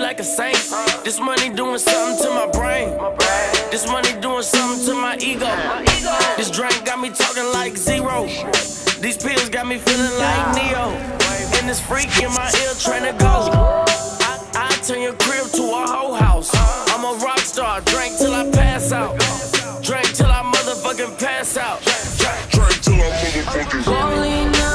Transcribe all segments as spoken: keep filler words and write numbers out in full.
like a saint. This money doing something to my brain. This money doing something to my ego. This drink got me talking like zero. These pills got me feeling like Neo. And this freak in my ear trying to go. I, I turn your crib to a whole house. I'm a rock star, drink till I pass out. Drink till I motherfucking pass out. Drink, drink till I motherfucking pass out.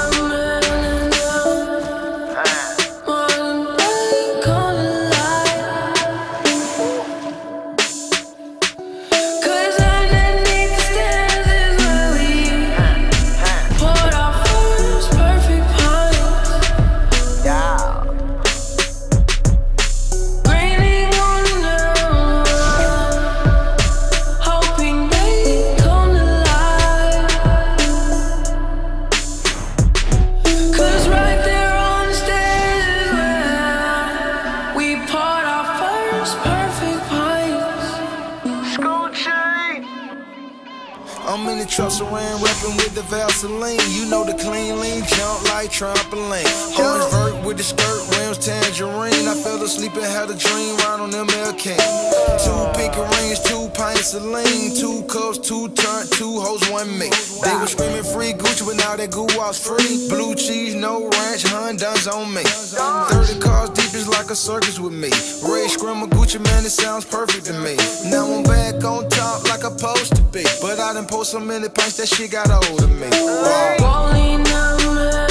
I'm in the trucks around rapping with the Vaseline. You know the clean lean jump like trampoline. Orange vert with the skirt, rims tangerine. I fell asleep and had a dream right on them L King. Two pink rings, two pints of lean, two cups, two turn, two hoes, one me. They were screaming free Gucci, but now that goo was free. Blue cheese, no ranch, Hondas on me. thirty cars deep is like a circus with me. Ray Scrimmer, Gucci, man, it sounds perfect to me. Now I'm back on top like I'm supposed to be, but I done post so many pints that shit got old of me. Wow.